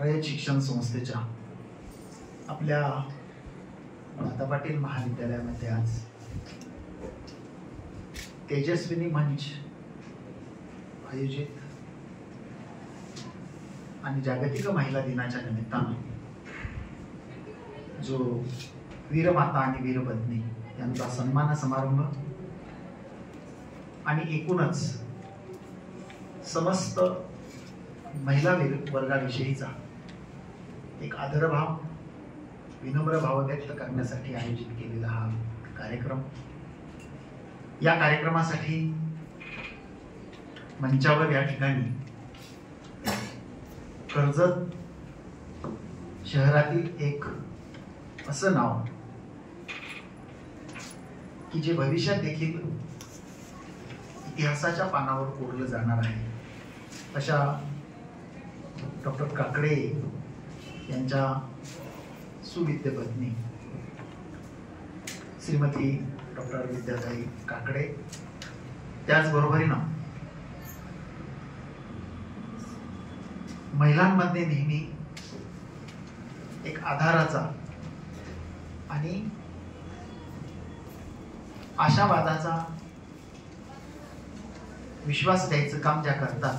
रयत शिक्षण संस्थेच्या आपल्या माता पाटील महाविद्यालयामध्ये आज तेजस्विनी मंच आयोजित आणि जागतिक महिला दिनाच्या निमित्तानं जो वीरमाता आणि वीरपत्नी यांचा सन्मान समारंभ आणि एकूणच समस्त महिला वर्गाविषयीचा एक आदरभाव विनम्र भाव व्यक्त करण्यासाठी आयोजित केलेला हा कार्यक्रम। या कार्यक्रमासाठी मंचावर या ठिकाणी कर्जत शहरातील एक असं नाव की जे भविष्यात देखील इतिहासाच्या पानावर कोरलं जाणार आहे, अशा डॉक्टर काकडे यांच्या सुविद्य पत्नी श्रीमती डॉक्टर विद्याताई काकडे, त्याचबरोबरीनं महिलांमध्ये नेहमी एक आधाराचा आणि आशावादाचा विश्वास द्यायचं काम ज्या करतात,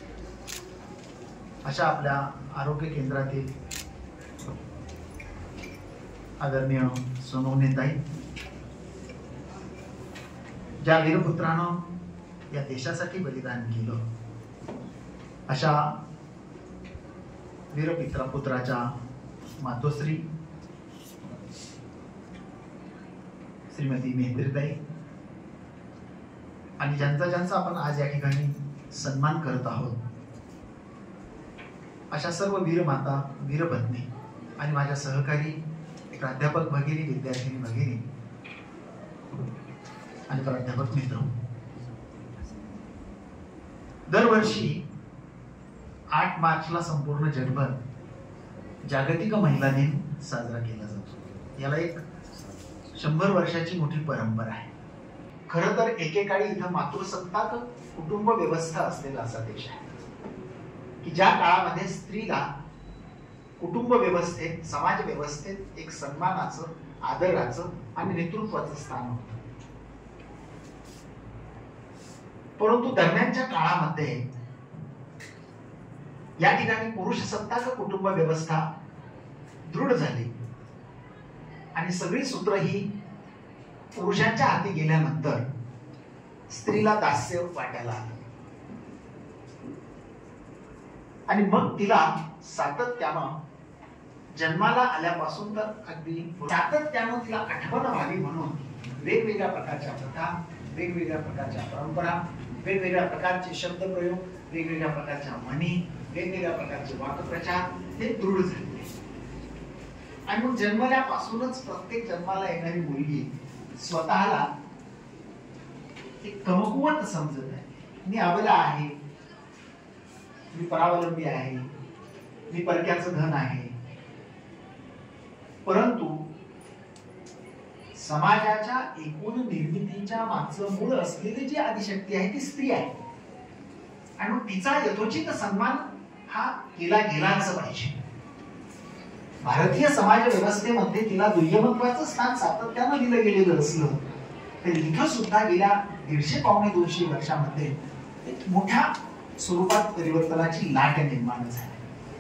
अशा आपल्या आरोग्य केंद्रातील आदरणीय सोनवणेताई, ज्या वीरपुत्रानं या देशासाठी बलिदान केलं, अशा वीरपुत्राच्या मातोश्री श्रीमती मेहंद्रीताई, आणि ज्यांचा आपण आज या ठिकाणी सन्मान करत आहोत, अशा सर्व वीरमाता वीरपत्नी आणि माझ्या सहकारी प्राध्यापक भगिनी, विद्यार्थिनी भगिनी आणि प्राध्यापक मित्र, दरवर्षी 8 मार्चला संपूर्ण जगभर जागतिक महिला दिन साजरा केला जातो। याला एक 100 वर्षाची मोठी परंपरा आहे। खरं तर एकेकाळी इथं मातृसत्ताक कुटुंब व्यवस्था असलेला असा देश आहे की ज्या काळामध्ये स्त्रीला कुटुंब व्यवस्थेत, समाज व्यवस्थेत एक सन्मानाचं, आदराचं आणि नेतृत्वाचं स्थान होतं। परंतु दरम्यानच्या काळामध्ये या ठिकाणी पुरुष सत्ताक कुटुंब व्यवस्था दृढ झाली आणि सगळी सूत्र ही पुरुषांच्या हाती गेल्यानंतर स्त्रीला दास्य वाटायला आलं आणि मग तिला सातत्यानं जन्माला आल्यापासून तर अगदी सातत्यानं तिला आठवण व्हावी म्हणून वेगवेगळ्या प्रकारच्या प्रथा, वेगवेगळ्या प्रकारच्या परंपरा, वेगवेगळ्या प्रकारचे शब्दप्रयोग, वेगवेगळ्या प्रकारच्या म्हणी, वेगवेगळ्या प्रकारचे वाक्प्रचार हे दृढ झाले। आणि मग जन्मल्यापासूनच प्रत्येक जन्माला येणारी मुलगी स्वतःला एक कमकुवत समजत आहे। मी अबला आहे, मी परावलंबी आहे, मी परक्याचं धन आहे। परंतु समाजाच्या एकूण निर्मितीच्या मागचं मूळ असलेली जी आदिशक्ती आहे ती स्त्री आहे आणि मग तिचा यथोचित सन्मान हा केला गेलाच पाहिजे। भारतीय समाज व्यवस्थेमध्ये तिला दुय्यमत्वाचं स्थान सातत्यानं दिलं गेलेलं असलं तर इथं सुद्धा गेल्या 150-200 वर्षामध्ये एक मोठ्या स्वरूपात परिवर्तनाची लाट निर्माण झाली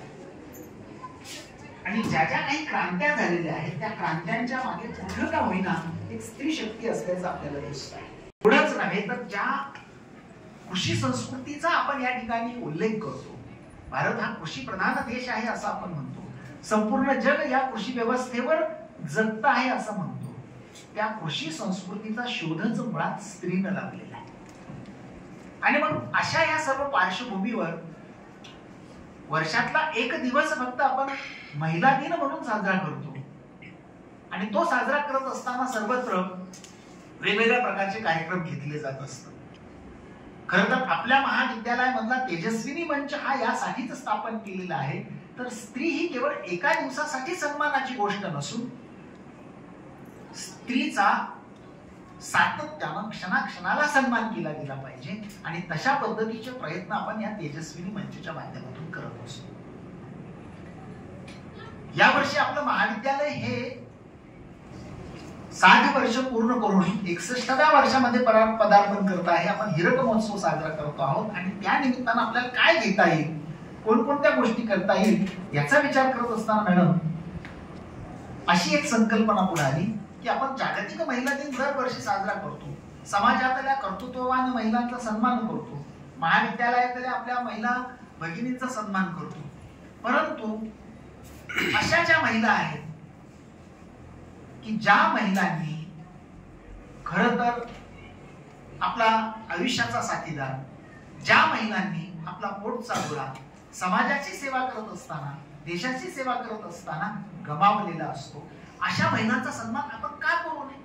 आणि ज्या ज्या काही क्रांत्या झालेल्या आहेत त्या क्रांत्यांच्या मागे कुठं का होईना एक स्त्री शक्ती असल्याचं आपल्याला दिसत आहे। एवढंच नव्हे तर ज्या कृषी संस्कृतीचा आपण या ठिकाणी उल्लेख करतो, भारत हा कृषी प्रधान देश आहे असं आपण म्हणतो, संपूर्ण जग या कृषी व्यवस्थेवर जगत आहे असं म्हणतो, त्या कृषी संस्कृतीचा शोधच मुळात स्त्रीनं लावलेला आहे। आणि मग अशा या सर्व पार्श्वभूमीवर वर्षातला एक दिवस फक्त आपण महिला दिन म्हणून साजरा करतो आणि तो साजरा करत असताना सर्वत्र वेगवेगळ्या प्रकारचे कार्यक्रम घेतले जात असतात। खरं तर आपल्या महाविद्यालयामधला तेजस्विनी मंच हा यासाठीच स्थापन केलेला आहे, तर स्त्री ही केवळ एका दिवसासाठी सन्मानाची गोष्ट नसून स्त्रीचा सातत्यानं क्षणाक्षणाला सन्मान केला गेला पाहिजे आणि तशा पद्धतीचे प्रयत्न आपण या तेजस्विनी मंचच्या माध्यमातून करत असतो। यावर्षी आपलं महाविद्यालय हे 60 वर्ष पूर्ण करून 61व्या वर्षामध्ये पदार्पण करत आहे. आपण हीरक महोत्सव साजरा करतो आहोत आणि त्या निमित्तानं आपल्याला काय घेता येईल, कोणकोणत्या गोष्टी करता येईल याचा विचार करत असताना मॅडम अशी एक संकल्पना पुढे आली की आपण जागतिक महिला दिन दरवर्षी साजरा करतो. समाजातल्या कर्तृत्ववान महिलांचा सन्मान करतो, महाविद्यालयातल्या आपल्या महिला भगिनींचा सन्मान करतो. परंतु अशा ज्या महिला आहेत की ज्या महिलांनी खरं तर आपला आयुष्याचा साथीदार, ज्या महिलांनी आपला पोटचा गोळा समाजाची सेवा करत असताना, देशाची सेवा करत असताना गमावलेला असतो, अशा महिलांचा सन्मान आपण का करू नये?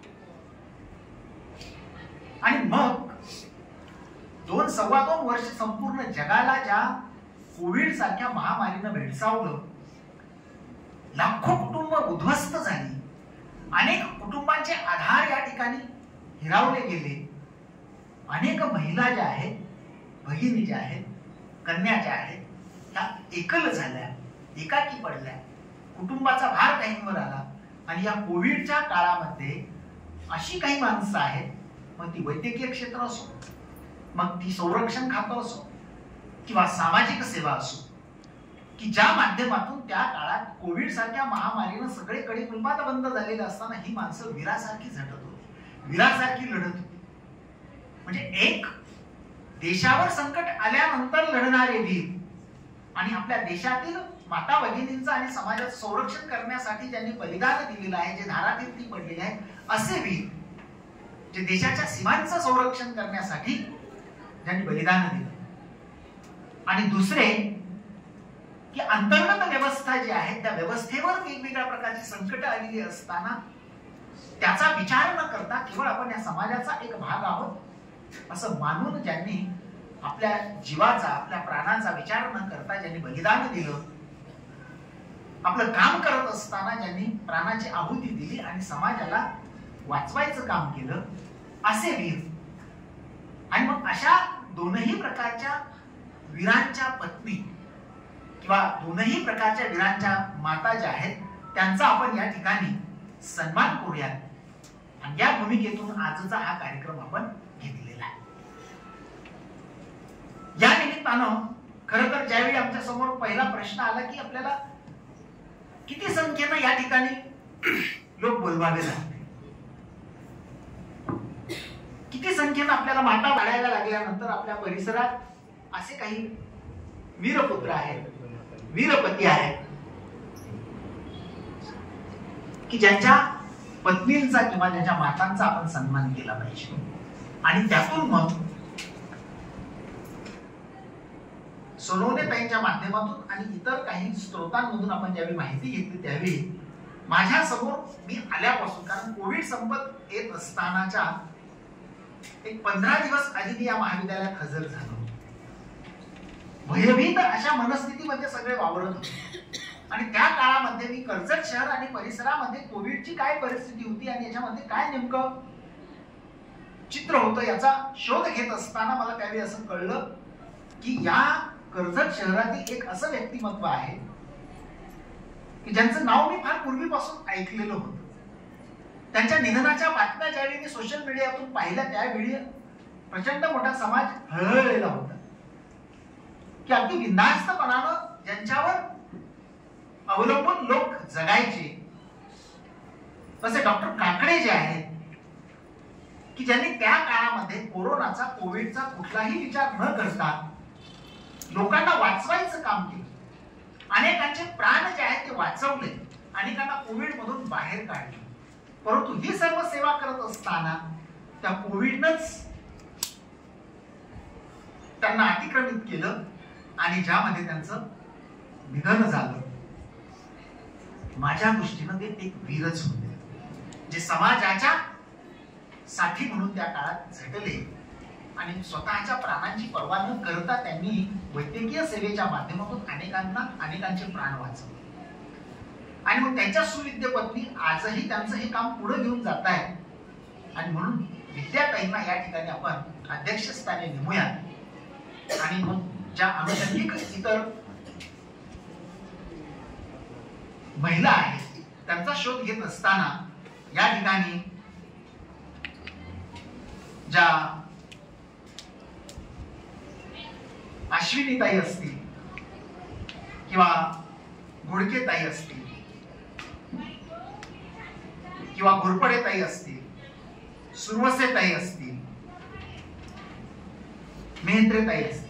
आणि मग 2-2.25 वर्ष संपूर्ण जगाला ज्या कोविड सारख्या महामारीनं भेडसावलं, लाखो कुटुंब उद्ध्वस्त झाली, अनेक कुटुंबांचे आधार या ठिकाणी हिरावले गेले, अनेक महिला ज्या आहेत, भगिनी ज्या आहेत, कन्या ज्या आहेत, त्या एकल झाल्या, एकाकी पडल्या, कुटुंबाचा भार काहींवर आला. आणि या कोविडच्या काळामध्ये अशी काही माणसं आहेत, मग ती वैद्यकीय क्षेत्र असो, मग ती संरक्षण खातं असो किंवा सामाजिक सेवा असो, की ज्या माध्यमातून त्या काळात कोविड सारख्या महामारीनं सगळीकडे कुलपात बंद झालेलं असताना ही माणसं वीरासारखी झटत होती, वीरासारखी लढत होती. म्हणजे एक देशावर संकट आल्यानंतर लढणारे वीर आणि आपल्या देशातील माता भगिनींचं आणि समाजाचं संरक्षण करण्यासाठी ज्यांनी बलिदान दिलेलं आहे, जे धारातीर्थी पडलेले आहेत, असे वीर जे देशाच्या सीमांचं संरक्षण करण्यासाठी ज्यांनी बलिदान दिलं. आणि दुसरे की अंतर्गत व्यवस्था जी आहे त्या व्यवस्थेवर वेगवेगळ्या प्रकारची संकट आलेली असताना त्याचा विचार न करता केवळ आपण या समाजाचा एक भाग आहोत असं मानून ज्यांनी आपल्या जीवाचा, आपल्या प्राणांचा विचार न करता ज्यांनी बलिदान दिलं, आपलं काम करत असताना ज्यांनी प्राणाची आहुती दिली आणि समाजाला वाचवायचं काम केलं, असे वीर. आणि मग अशा दोनही प्रकारच्या वीरांच्या पत्नी किंवा दोनही प्रकारच्या वीरांच्या माता ज्या आहेत त्यांचा आपण या ठिकाणी सन्मान करूयात. आणि या भूमिकेतून आजचा हा कार्यक्रम आपण घेतलेला आहे. या निमित्तानं खरं तर ज्यावेळी आमच्या समोर पहिला प्रश्न आला की आपल्याला किती संख्येनं या ठिकाणी लोक बोलवावे लागते, किती संख्येनं आपल्याला माता वाढायला लागल्यानंतर आपल्या परिसरात असे काही वीरपुत्र आहेत, वीरपती आहेत की ज्यांच्या पत्नींचा किंवा ज्यांच्या मातांचा आपण सन्मान केला पाहिजे. आणि त्यातून मग सोनवणे ताईंच्या माध्यमातून आणि इतर काही स्त्रोतांमधून आपण ज्यावेळी माहिती घेतली त्यावेळी माझ्या समोर मी आल्यापासून, कारण कोविड संपत येत असतानाच्या एक 15 दिवस आधी मी या महाविद्यालयात हजर झालो. भयभीत अशा मनस्थितीमध्ये सगळे वावरत होते. आणि त्या काळामध्ये मी कर्जत शहर आणि परिसरामध्ये कोविडची काय परिस्थिती होती आणि याच्यामध्ये काय नेमकं चित्र होतं याचा शोध घेत असताना मला त्यावेळी असं कळलं की या कर्जत शहरातील एक असं व्यक्तिमत्व आहे की ज्यांचं नाव मी फार पूर्वीपासून ऐकलेलं होतं. त्यांच्या निधनाच्या बातम्या ज्यावेळी मी सोशल मीडियातून पाहिल्या त्यावेळी प्रचंड मोठा समाज हळहळलेला होता की अगदी बिनधास्तपणानं ज्यांच्यावर अवलंबून लोक जगायचे तसे डॉक्टर काकडे जे आहेत की ज्यांनी त्या काळामध्ये कोरोनाचा, कोविडचा कुठलाही विचार न करता लोकांना वाचवायचं काम केलं. अनेकांचे प्राण जे आहेत ते वाचवले, अनेकांना कोविड मधून बाहेर काढले. परंतु ही सर्व सेवा करत असताना त्या कोविडनंच त्यांना अतिक्रमित केलं आणि ज्यामध्ये त्यांचं निधन झालं. माझ्या दृष्टीनं ते एक वीरच होते जे समाजाच्या साठी म्हणून त्या काळात झटले आणि स्वतःच्या प्राणांची पर्वा न करता त्यांनी वैद्यकीय सेवेच्या माध्यमातून अनेकांचे प्राण वाचवले. आणि मग त्यांच्या सुविद्य पत्नी आजही त्यांचं हे काम पुढे घेऊन जात आहे. आणि म्हणून विद्याताईंना या ठिकाणी आपण अध्यक्षस्थानी नेमूयात आणि मग ज्या अनुषंगिक इतर महिला आहेत त्यांचा शोध घेत असताना या ठिकाणी ज्या अश्विनीताई असतील किंवा घोडकेताई असतील किंवा घोरपडेताई असतील, सुरवसेताई असतील, मेहंद्रेताई असतील.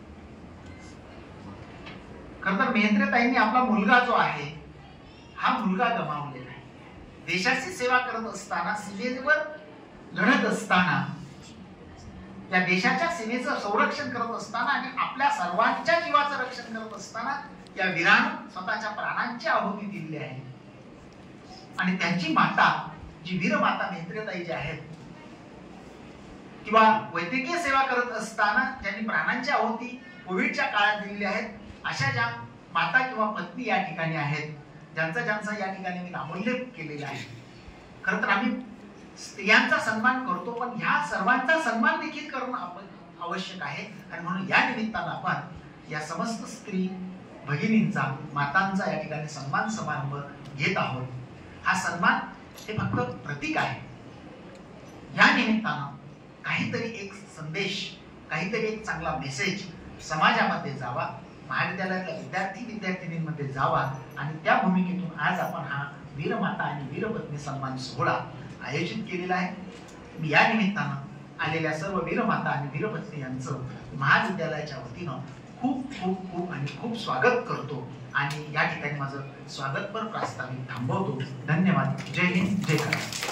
खरं तर मेहंद्रेताईंनी आपला मुलगा जो आहे हा मुलगा गमावलेला आहे. देशाची सेवा करत असताना, सीमेवर लढत असताना, त्या देशाच्या सीमेचं संरक्षण करत असताना आणि आपल्या सर्वांच्या जीवाचं रक्षण करत असताना या वीरानं स्वतःच्या प्राणांची आहुती दिली आहे. आणि त्यांची माता जी वीरमाता मेहंद्रेताई जी आहेत किंवा वैद्यकीय सेवा करत असताना ज्यांनी प्राणांची आहुती कोविडच्या काळात दिलेली आहेत, अशा ज्या माता किंवा पत्नी या ठिकाणी आहेत, ज्यांचा या ठिकाणी मी नामोल्लेख केलेला आहे. खरं तर आम्ही स्त्रियांचा सन्मान करतो, पण ह्या सर्वांचा सन्मान देखील करणं आवश्यक आहे. आणि म्हणून या निमित्तानं आपण या समस्त स्त्री भगिनींचा, मातांचा या ठिकाणी सन्मान समारंभ घेत आहोत. हा सन्मान हे फक्त प्रतीक आहे. या निमित्तानं काहीतरी एक संदेश, काहीतरी एक चांगला मेसेज समाजामध्ये जावा, महाविद्यालयातल्या विद्यार्थी विद्यार्थिनींमध्ये जावा. आणि त्या भूमिकेतून आज आपण हा वीरमाता आणि वीरपत्नी सन्मान सोहळा आयोजित केलेला आहे. मी या निमित्तानं आलेल्या सर्व वीरमाता आणि वीरपत्नी यांचं महाविद्यालयाच्या वतीनं खूप खूप खूप आणि खूप स्वागत करतो आणि या ठिकाणी माझं स्वागतपर प्रास्ताविक थांबवतो. धन्यवाद. जय हिंद, जय महाराष्ट्र.